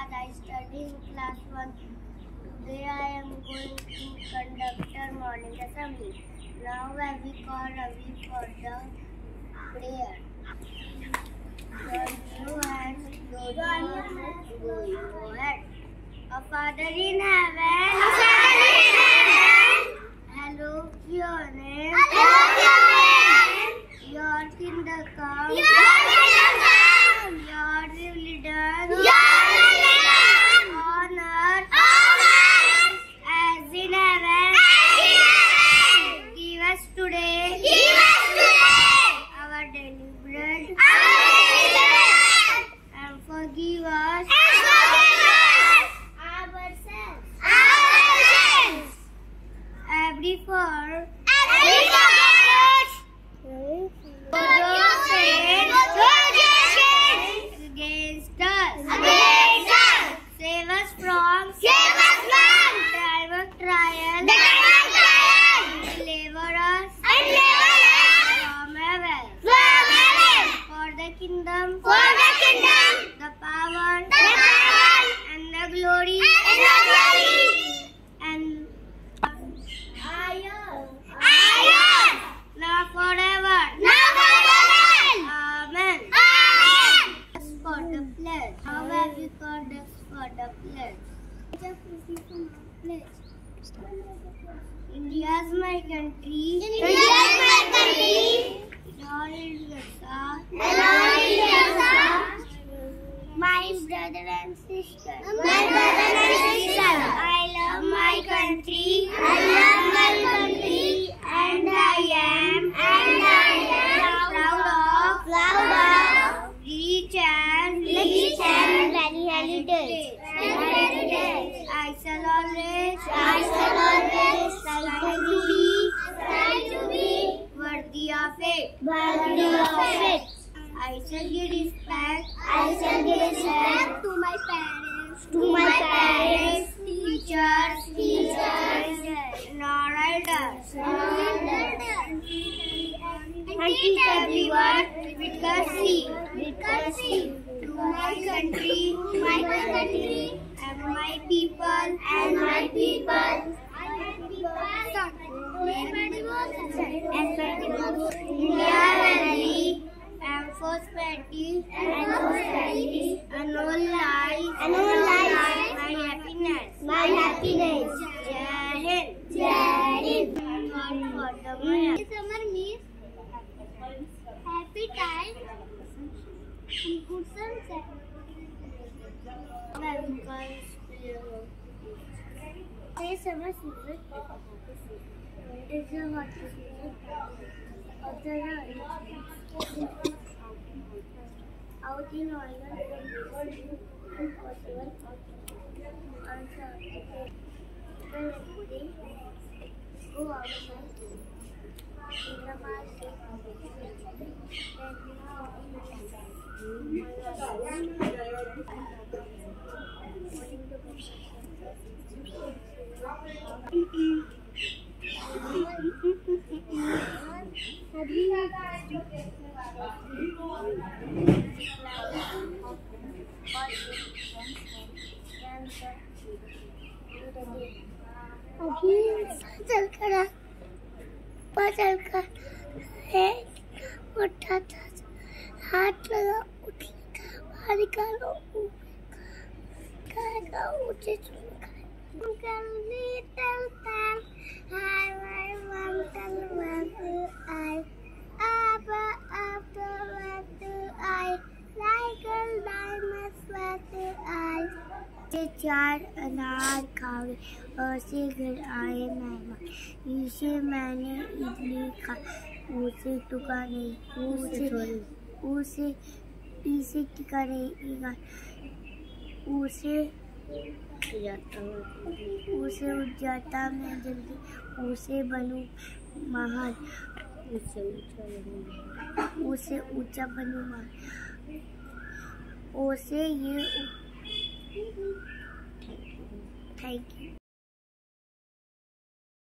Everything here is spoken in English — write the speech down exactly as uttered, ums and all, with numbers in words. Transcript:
Raj. I study in class one. Today I am going to conduct our morning assembly. Now I will call Ravi for the prayer. Your new hands, your new hands. Our Father in heaven, hallowed be your name. Your kingdom come. Your will be done. On earth as in heaven. Give us today our daily bread. And forgive us every fault against us. Save us from time of trial. Deliver us from evil. For the kingdom, the power, and the glory, and now forever. Amen. For the pledge. How have you called us for the pledge? India is my country. India's my country. Lord is the star. Lord is the star. My brother and sister. My brother and sister. I love my country. I love my country. And I am. And I am proud of. proud of Rich and. rich and many heritage. heritage. I shall always. I shall always strive to be. strive to be Worthy of it. worthy of it. I shall give respect. I shall give respect to my parents. to my parents, Teachers. teachers, And our elders. and And teach everyone with courtesy. with courtesy To my country. my country And my people. and my people. India Valley. And prosperity. And prosperity. And no life. And no life. My happiness. My happiness. Jai Hind. Jai Hind. God for the Maya. Summer means happy time and good sunset. Say summer season is the hottest season of the year. Out in oil and possible on Saturday. Go outside in the market. अभी चल कर चल कर है उठाता हाथ लगा उठ बाहर निकालो खाएगा उठे Uncle little time, I want to want to I, Abba after what do I, like a diamond what do I. से चार अनार खाए और से घर आए मेहमान इसे मैंने इडली खा उसे टुका नहीं उसे उसे इसे टिका नहीं उसे उसे उठ जाता मैं जल्दी उसे बनूं महान उसे ऊंचा बनूं महान उसे ये थैंक यू।